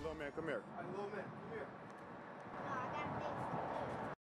little man, come here. All right, little man, come here. No, I got this.